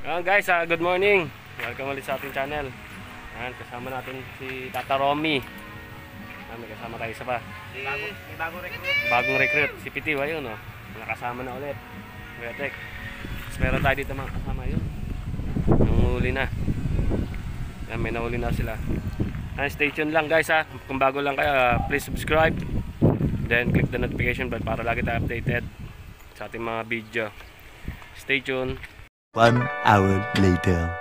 Guys, good morning. Welcome ulit sa ating channel. Ayan, kasama natin si Tata Romy. May kasama tayo isa pa. May bagong recruit. Bagong recruit. Si Pitiw, ayun o. Nakasama na ulit. Betek. Tapos meron tayo dito mga kasama yun. Nanguli na. Ayan, may nahuli na sila. Ayan, stay tuned lang guys ha. Kung bago lang kayo, please subscribe. Then click the notification bell para lagi tayo updated sa ating mga video. Stay tuned. 1 hour later.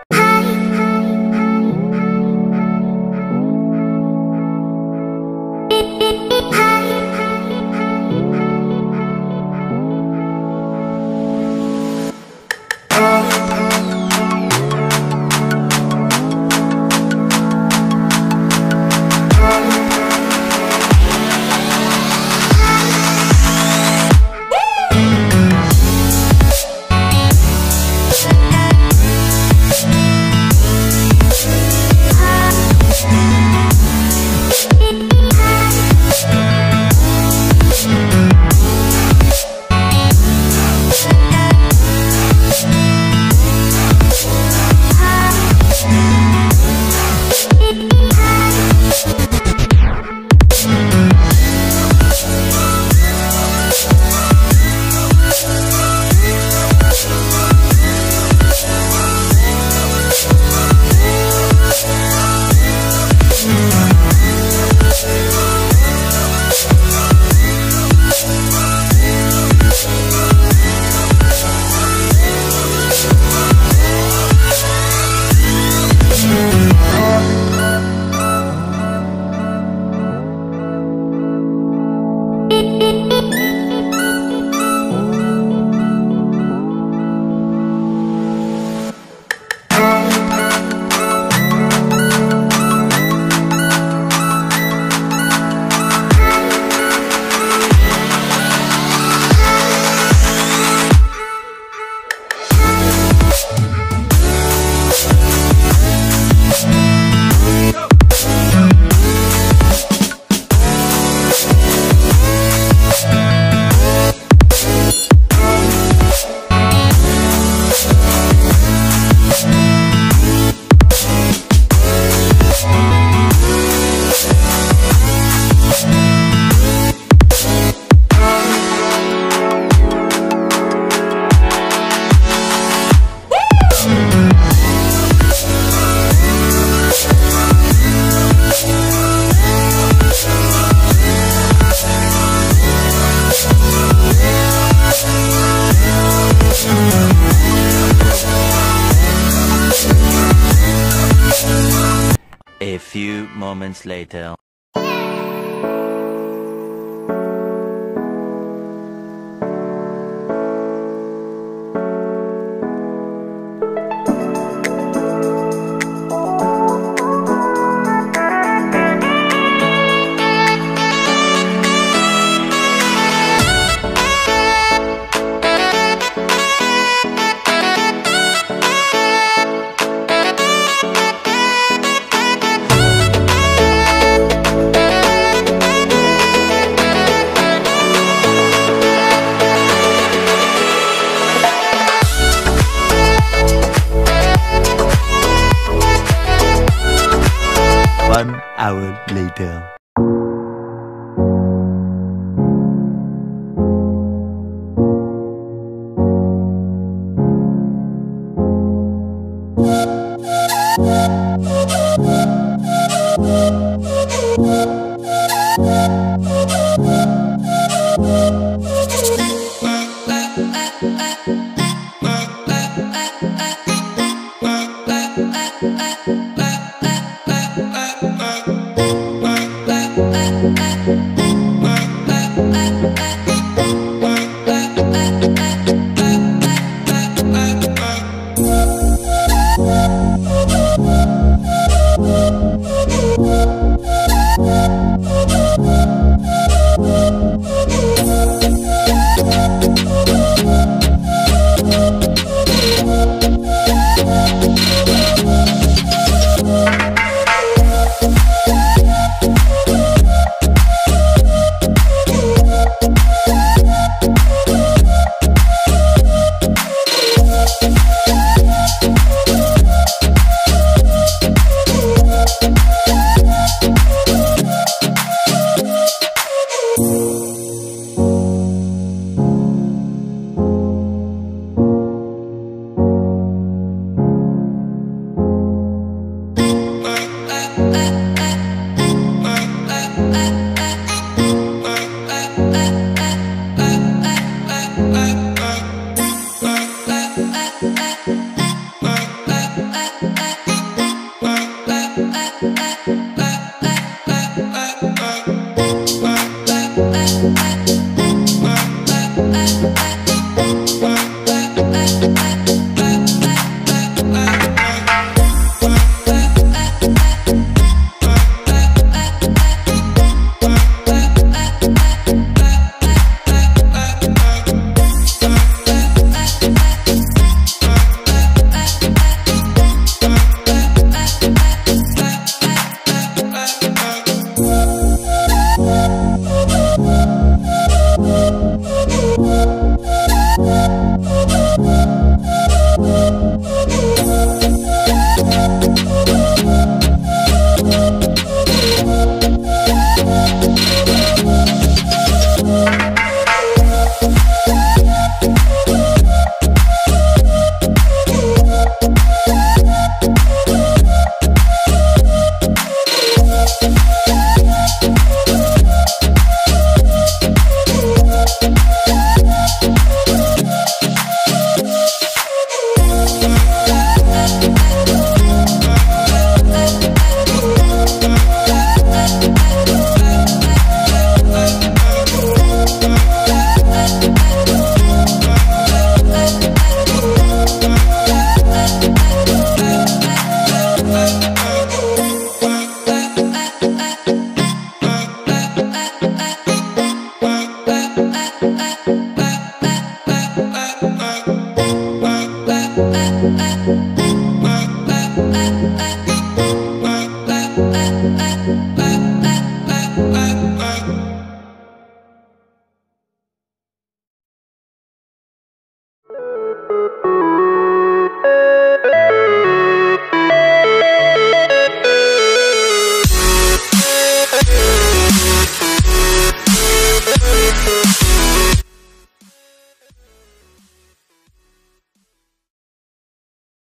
A few moments later. One hour later. Bye.